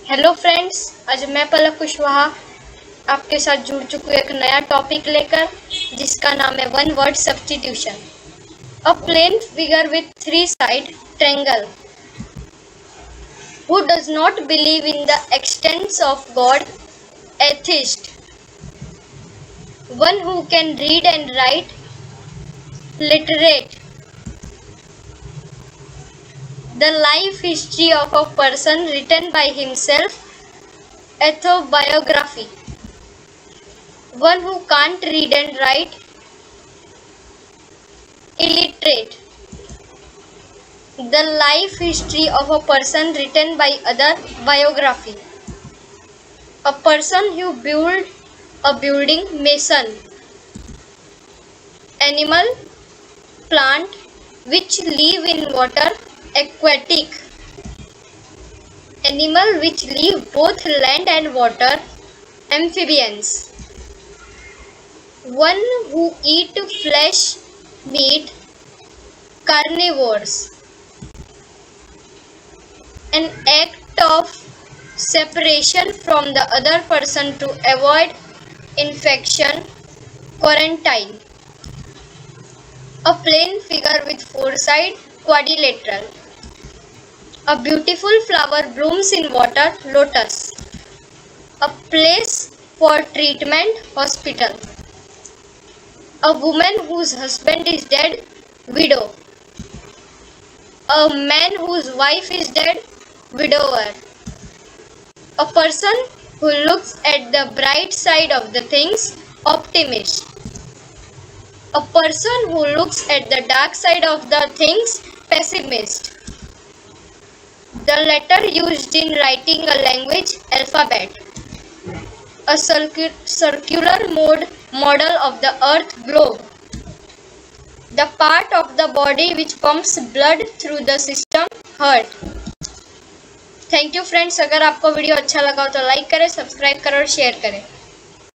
Hello friends, आज मैं पलक कुशवाहा आपके साथ जुड़ चुकी हूँ एक नया टॉपिक लेकर जिसका नाम है one word substitution. A plane figure with three side triangle who does not believe in the existence of God, atheist, one who can read and write, literate, the life history of a person written by himself, autobiography, one who can't read and write, illiterate, the life history of a person written by other, biography, a person who built a building, mason, animal, plant which live in water, aquatic, animal which live both land and water, amphibians, one who eat flesh, meat, carnivores, an act of separation from the other person to avoid infection, quarantine, a plain figure with four sides, quadrilateral. A beautiful flower blooms in water, lotus. A place for treatment, hospital. A woman whose husband is dead, widow. A man whose wife is dead, widower. A person who looks at the bright side of the things, optimist. A person who looks at the dark side of the things, pessimist. The letter used in writing a language, alphabet. A circular model of the earth, globe. The part of the body which pumps blood through the system, heart. Thank you friends. अगर आपको video अच्छा लगा हो तो like करें, subscribe करें और share करें।